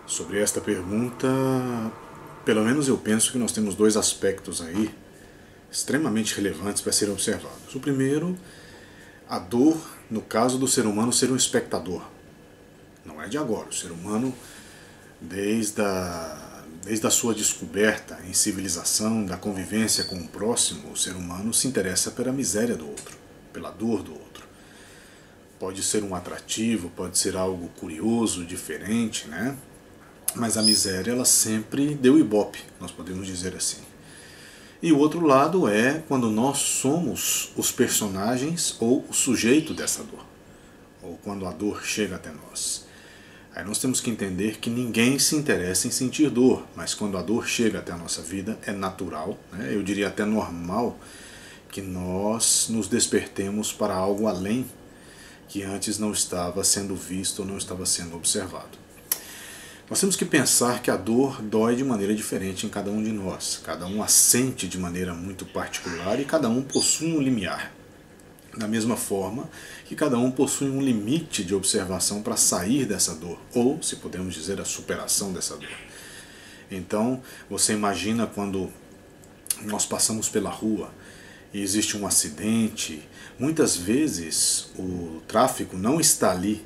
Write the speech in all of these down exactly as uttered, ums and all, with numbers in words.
Sobre esta pergunta, pelo menos eu penso que nós temos dois aspectos aí extremamente relevantes para serem observados. O primeiro, a dor, no caso do ser humano ser um espectador. Não é de agora. O ser humano, desde a, desde a sua descoberta em civilização, da convivência com o próximo, o ser humano se interessa pela miséria do outro, pela dor do outro. Pode ser um atrativo, pode ser algo curioso, diferente, né? Mas a miséria, ela sempre deu ibope, nós podemos dizer assim. E o outro lado é quando nós somos os personagens ou o sujeito dessa dor, ou quando a dor chega até nós. Aí nós temos que entender que ninguém se interessa em sentir dor, mas quando a dor chega até a nossa vida, é natural, né? Eu diria até normal, que nós nos despertemos para algo além que antes não estava sendo visto ou não estava sendo observado. Nós temos que pensar que a dor dói de maneira diferente em cada um de nós. Cada um a sente de maneira muito particular e cada um possui um limiar. Da mesma forma que cada um possui um limite de observação para sair dessa dor, ou, se podemos dizer, a superação dessa dor. Então, você imagina quando nós passamos pela rua e existe um acidente, muitas vezes o tráfego não está ali,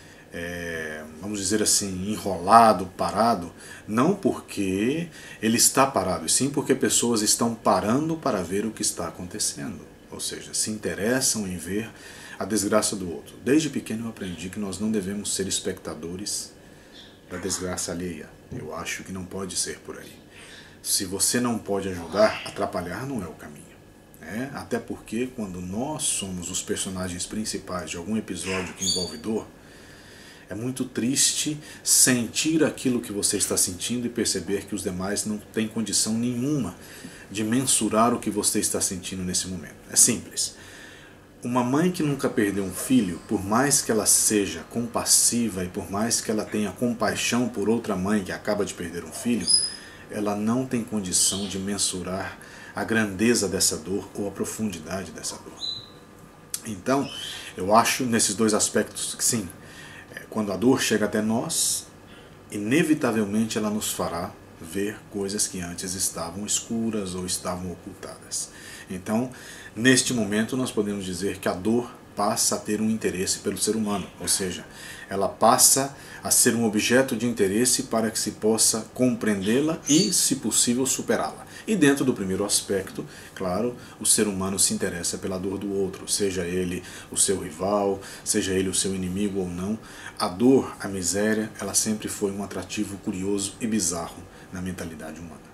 É, vamos dizer assim, enrolado, parado, não porque ele está parado, e sim porque pessoas estão parando para ver o que está acontecendo, ou seja, se interessam em ver a desgraça do outro. Desde pequeno eu aprendi que nós não devemos ser espectadores da desgraça alheia. Eu acho que não pode ser por aí. Se você não pode ajudar, atrapalhar não é o caminho. Né? Até porque quando nós somos os personagens principais de algum episódio que envolve dor, é muito triste sentir aquilo que você está sentindo e perceber que os demais não têm condição nenhuma de mensurar o que você está sentindo nesse momento. É simples. Uma mãe que nunca perdeu um filho, por mais que ela seja compassiva e por mais que ela tenha compaixão por outra mãe que acaba de perder um filho, ela não tem condição de mensurar a grandeza dessa dor ou a profundidade dessa dor. Então, eu acho nesses dois aspectos que sim, quando a dor chega até nós, inevitavelmente ela nos fará ver coisas que antes estavam escuras ou estavam ocultadas. Então, neste momento, nós podemos dizer que a dor passa a ter um interesse pelo ser humano, ou seja, ela passa a ser um objeto de interesse para que se possa compreendê-la e, se possível, superá-la. E dentro do primeiro aspecto, claro, o ser humano se interessa pela dor do outro, seja ele o seu rival, seja ele o seu inimigo ou não. A dor, a miséria, ela sempre foi um atrativo curioso e bizarro na mentalidade humana.